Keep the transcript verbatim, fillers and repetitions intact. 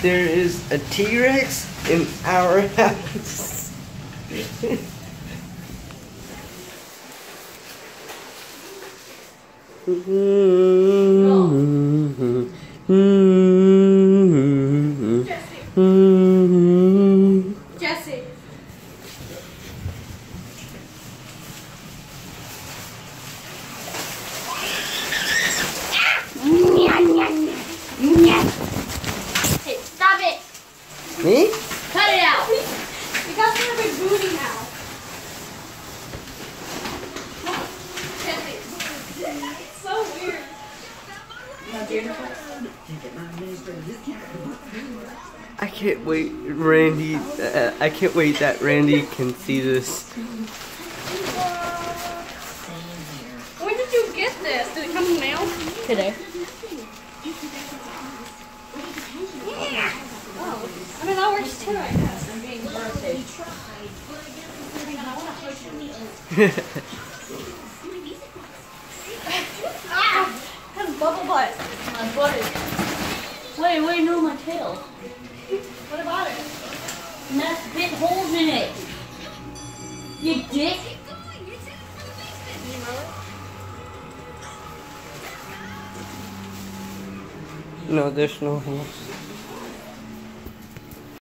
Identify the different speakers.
Speaker 1: there is a T-Rex in our house.
Speaker 2: No. Jesse. Jesse. Hey, stop it!
Speaker 1: Me?
Speaker 2: Cut it out! You got such a big booty now. Jesse. It's so weird.
Speaker 1: I can't wait, Randy. Uh, I can't wait that Randy can see this.
Speaker 2: When did you get this? Did it come in the mail? Today. Yeah. Oh, I mean, that works too, I guess. I'm being birthday. Ah! Has bubble butt. My butt. Wait, wait, no, my tail. What about it? And that's big holes in it. You dick. Can you mow it?
Speaker 1: No, there's no holes.